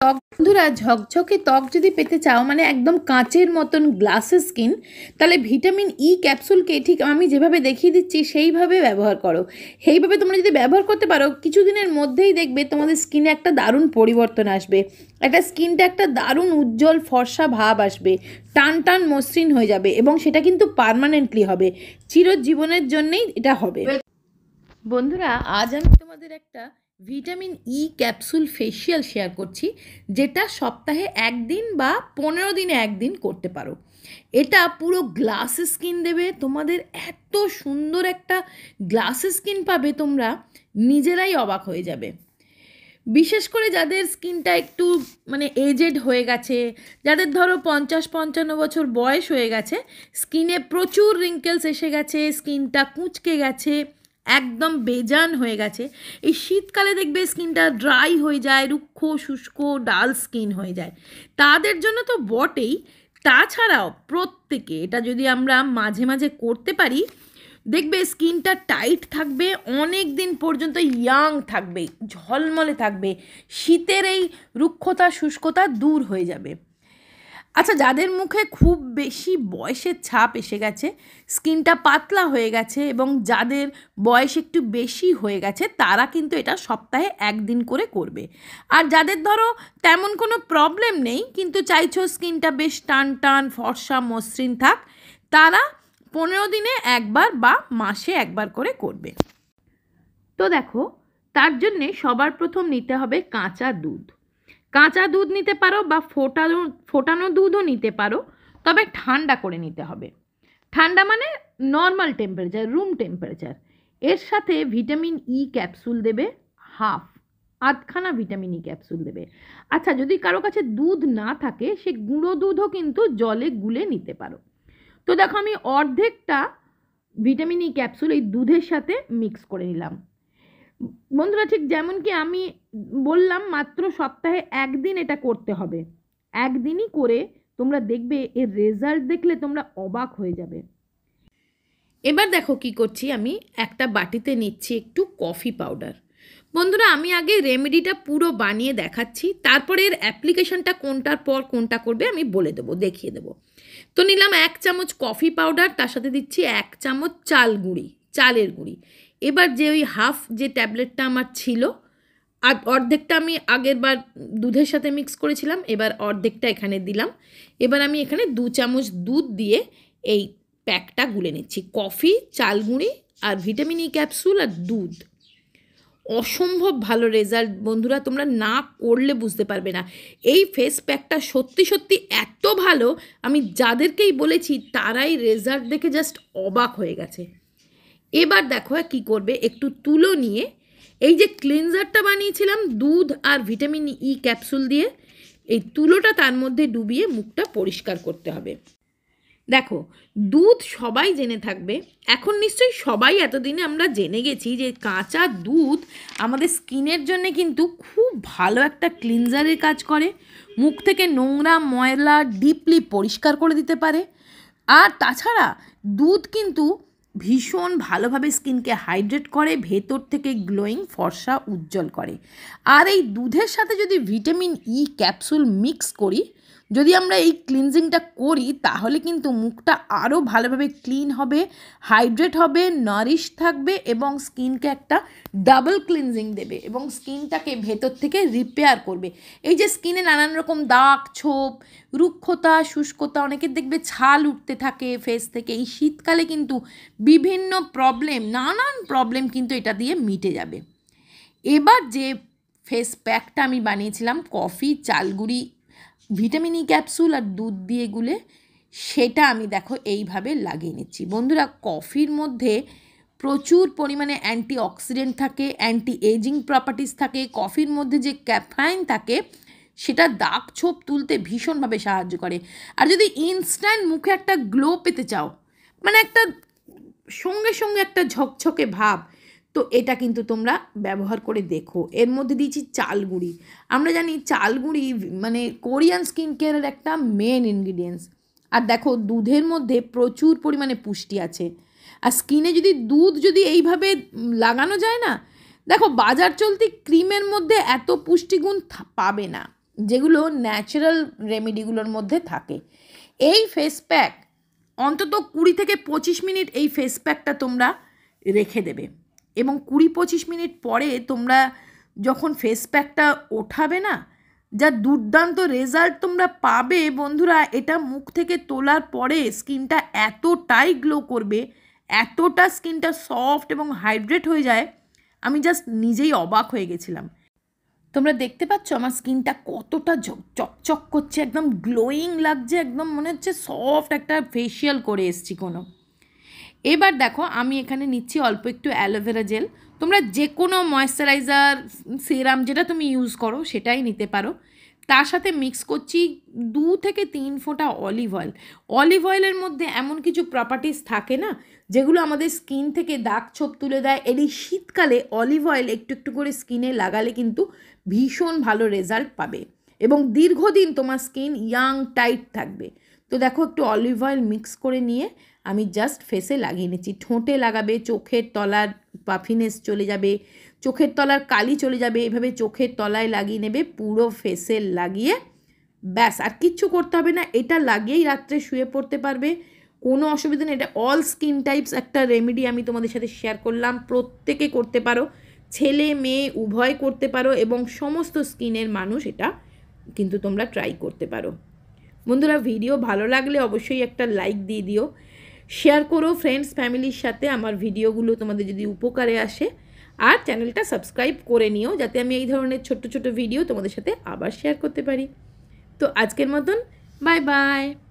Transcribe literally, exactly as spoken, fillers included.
ত্বক বন্ধুরা ঝকঝকে ত্বক যদি পেতে চাও মানে একদম কাঁচের মতন গ্লাসের স্কিন, তাহলে ভিটামিন ই ক্যাপসুলকে ঠিক আমি যেভাবে দেখিয়ে দিচ্ছি সেইভাবে ব্যবহার করো। সেইভাবে তোমরা যদি ব্যবহার করতে পারো কিছুদিনের মধ্যেই দেখবে তোমাদের স্কিনে একটা দারুণ পরিবর্তন আসবে, একটা স্কিনটা একটা দারুণ উজ্জ্বল ফর্সা ভাব আসবে, টান টান মসৃণ হয়ে যাবে এবং সেটা কিন্তু পার্মানেন্টলি হবে, চিরজীবনের জন্যেই এটা হবে। বন্ধুরা আজ আমি তোমাদের একটা vitamin E capsule facial share করছি, যেটা সপ্তাহে একদিন বা পনেরো দিনে একদিন করতে পারো। এটা পুরো গ্লাস স্কিন দেবে, তোমাদের এত সুন্দর একটা গ্লাস স্কিন পাবে, তোমরা নিজেরাই অবাক হয়ে যাবে। বিশেষ করে যাদের স্কিনটা একটু মানে এজেড হয়ে গেছে, যাদের ধরো পঞ্চাশ পঞ্চান্ন বছর বয়স হয়ে গেছে, স্কিনে প্রচুর রিঙ্কেলস এসে গেছে, স্কিনটা কুঁচকে গেছে, একদম বেজান হয়ে গেছে, এই শীতকালে দেখবে স্কিনটা ড্রাই হয়ে যায়, রুক্ষ শুষ্ক ডাল স্কিন হয়ে যায়, তাদের জন্য তো বটেই। তাছাড়াও প্রত্যেকে এটা যদি আমরা মাঝে মাঝে করতে পারি, দেখবে স্কিনটা টাইট থাকবে, অনেক দিন পর্যন্ত ইয়াং থাকবে, ঝলমলে থাকবে, শীতের এই রুক্ষতা শুষ্কতা দূর হয়ে যাবে। আচ্ছা, যাদের মুখে খুব বেশি বয়সের ছাপ এসে গেছে, স্কিনটা পাতলা হয়ে গেছে এবং যাদের বয়স একটু বেশি হয়ে গেছে, তারা কিন্তু এটা সপ্তাহে একদিন করে করবে। আর যাদের ধরো তেমন কোনো প্রবলেম নেই কিন্তু চাইছো স্কিনটা বেশ টান টান ফর্সা মসৃণ থাক, তারা পনেরো দিনে একবার বা মাসে একবার করে করবে। তো দেখো, তার জন্যে সবার প্রথম নিতে হবে কাঁচা দুধ। কাঁচা দুধ নিতে পারো বা ফোটানো ফোটানো দুধও নিতে পারো, তবে ঠান্ডা করে নিতে হবে। ঠান্ডা মানে নর্মাল টেম্পারেচার, রুম টেম্পারেচার। এর সাথে ভিটামিন ই ক্যাপসুল দেবে হাফ, আধখানা ভিটামিন ই ক্যাপসুল দেবে। আচ্ছা, যদি কারো কাছে দুধ না থাকে সে গুঁড়ো দুধও কিন্তু জলে গুলে নিতে পারো। তো দেখো, আমি অর্ধেকটা ভিটামিন ই ক্যাপসুল এই দুধের সাথে মিক্স করে নিলাম। বন্ধুরা, ঠিক যেমন কি আমি বললাম মাত্র সপ্তাহে একদিন এটা করতে হবে, একদিনই করে তোমরা দেখবে এর রেজাল্ট দেখলে তোমরা অবাক হয়ে যাবে। এবার দেখো কি করছি, আমি একটা বাটিতে নিচ্ছি একটু কফি পাউডার। বন্ধুরা, আমি আগে রেমেডিটা পুরো বানিয়ে দেখাচ্ছি, তারপরে এর অ্যাপ্লিকেশনটা কোনটার পর কোনটা করবে আমি বলে দেবো, দেখিয়ে দেবো। তো নিলাম এক চামচ কফি পাউডার, তার সাথে দিচ্ছি এক চামচ চাল গুঁড়ি, চালের গুঁড়ি। এবার যে ওই হাফ যে ট্যাবলেটটা আমার ছিল, আর অর্ধেকটা আমি আগের বার দুধের সাথে মিক্স করেছিলাম, এবার অর্ধেকটা এখানে দিলাম। এবার আমি এখানে দু চামচ দুধ দিয়ে এই প্যাকটা গুলে নিচ্ছি। কফি, চাল গুঁড়ি আর ভিটামিন ই ক্যাপসুল আর দুধ, অসম্ভব ভালো রেজাল্ট বন্ধুরা, তোমরা না করলে বুঝতে পারবে না। এই ফেস প্যাকটা সত্যি সত্যি এত ভালো, আমি যাদেরকেই বলেছি তারাই রেজাল্ট দেখে জাস্ট অবাক হয়ে গেছে। এবার দেখো কি করবে, একটু তুলো নিয়ে এই যে ক্লিনজারটা বানিয়েছিলাম দুধ আর ভিটামিন ই ক্যাপসুল দিয়ে, এই তুলোটা তার মধ্যে ডুবিয়ে মুখটা পরিষ্কার করতে হবে। দেখো, দুধ সবাই জেনে থাকবে, এখন নিশ্চয়ই সবাই এতদিনে আমরা জেনে গেছি যে কাঁচা দুধ আমাদের স্কিনের জন্য কিন্তু খুব ভালো একটা ক্লিনজারের কাজ করে, মুখ থেকে নোংরা ময়লা ডিপলি পরিষ্কার করে দিতে পারে। আর তাছাড়া দুধ কিন্তু ভীষণ ভালোভাবে স্কিনকে হাইড্রেট করে, ভেতর থেকে গ্লোয়িং ফর্সা উজ্জ্বল করে। আর এই দুধের সাথে যদি ভিটামিন ই ক্যাপসুল মিক্স করি, যদি আমরা এই ক্লিনজিংটা করি, তাহলে কিন্তু মুখটা আরও ভালোভাবে ক্লিন হবে, হাইড্রেট হবে, নারিশ থাকবে এবং স্কিনকে একটা ডাবল ক্লিনজিং দেবে এবং স্কিনটাকে ভেতর থেকে রিপেয়ার করবে। এই যে স্কিনে নানান রকম দাগ ছোপ, রুক্ষতা শুষ্কতা, অনেকের দেখবে ছাল উঠতে থাকে ফেস থেকে, এই শীতকালে কিন্তু বিভিন্ন প্রবলেম, নানান প্রবলেম কিন্তু এটা দিয়ে মিটে যাবে। এবার যে ফেস প্যাকটা আমি বানিয়েছিলাম কফি, চালগুড়ি, ভিটামিন ই ক্যাপসুল আর দুধ দিয়ে গুলে, সেটা আমি দেখো এইভাবে লাগিয়ে নিচ্ছি। বন্ধুরা, কফির মধ্যে প্রচুর পরিমাণে অ্যান্টি অক্সিডেন্ট থাকে, অ্যান্টি এজিং প্রপার্টিস থাকে, কফির মধ্যে যে ক্যাফাইন থাকে সেটা দাগ ছোপ তুলতে ভীষণভাবে সাহায্য করে। আর যদি ইনস্ট্যান্ট মুখে একটা গ্লো পেতে চাও, মানে একটা সঙ্গে সঙ্গে একটা ঝকঝকে ভাব, তো এটা কিন্তু তোমরা ব্যবহার করে দেখো। এর মধ্যে দিয়েছি চালগুড়ি। আমরা জানি চালগুড়ি মানে কোরিয়ান স্কিন কেয়ারের একটা মেন ইনগ্রিডিয়েন্টস। আর দেখো, দুধের মধ্যে প্রচুর পরিমাণে পুষ্টি আছে। আর স্কিনে যদি দুধ যদি এইভাবে লাগানো যায় না, দেখো বাজার চলতি ক্রিমের মধ্যে এত পুষ্টিগুণ পাবে না। যেগুলো ন্যাচারাল রেমেডিগুলোর মধ্যে থাকে। এই ফেস প্যাক অন্তত কুড়ি থেকে পঁচিশ মিনিট এই ফেস প্যাকটা তোমরা রেখে দেবে, এবং কুড়ি পঁচিশ মিনিট পরে তোমরা যখন ফেস প্যাকটা ওঠাবে না, যা দুর্দান্ত রেজাল্ট তোমরা পাবে বন্ধুরা। এটা মুখ থেকে তোলার পরে স্কিনটা এতটাই গ্লো করবে, এতটা স্কিনটা সফট এবং হাইড্রেট হয়ে যায়, আমি জাস্ট নিজেই অবাক হয়ে গেছিলাম। তোমরা দেখতে পাচ্ছ আমার স্কিনটা কতটা চকচক করছে, একদম গ্লোয়িং লাগছে, একদম মনে হচ্ছে সফট একটা ফেসিয়াল করে এসছি কোনো। এবার দেখো আমি এখানে নিচ্ছি অল্প একটু অ্যালোভেরা জেল। তোমরা যে কোনো ময়েশ্চারাইজার সিরাম যেটা তুমি ইউজ করো সেটাই নিতে পারো। তার সাথে মিক্স করছি দু থেকে তিন ফোঁটা অলিভ অয়েল। অলিভ অয়েলের মধ্যে এমন কিছু প্রপার্টিস থাকে না যেগুলো আমাদের স্কিন থেকে দাগ ছোপ তুলে দেয়। এর এই শীতকালে অলিভ অয়েল একটু একটু করে স্কিনে লাগালে কিন্তু ভীষণ ভালো রেজাল্ট পাবে এবং দীর্ঘদিন তোমার স্কিন ইয়াং টাইট থাকবে। তো দেখো একটু অলিভ অয়েল মিক্স করে নিয়ে আমি জাস্ট ফেসে লাগিয়ে নিচ্ছি। ঠোঁটে লাগাবে, চোখের তলার পাফিনেস চলে যাবে, চোখের তলার কালি চলে যাবে, এভাবে চোখের তলায় লাগিয়ে নেবে, পুরো ফেসে লাগিয়ে ব্যাস আর কিচ্ছু করতে হবে না। এটা লাগিয়েই রাত্রে শুয়ে পড়তে পারবে, কোনো অসুবিধা নেই। এটা অল স্কিন টাইপস একটা রেমেডি আমি তোমাদের সাথে শেয়ার করলাম, প্রত্যেকে করতে পারো, ছেলে মেয়ে উভয় করতে পারো এবং সমস্ত স্কিনের মানুষ এটা কিন্তু তোমরা ট্রাই করতে পারো। বন্ধুরা ভিডিও ভালো লাগলে অবশ্যই একটা লাইক দিয়ে দিও, শেয়ার করো ফ্রেন্ডস ফ্যামিলির সাথে আমার ভিডিওগুলো তোমাদের যদি উপকারে আসে, আর চ্যানেলটা সাবস্ক্রাইব করে নিও যাতে আমি এই ধরনের ছোট্ট ছোট ভিডিও তোমাদের সাথে আবার শেয়ার করতে পারি। তো আজকের মতন বাই বাই।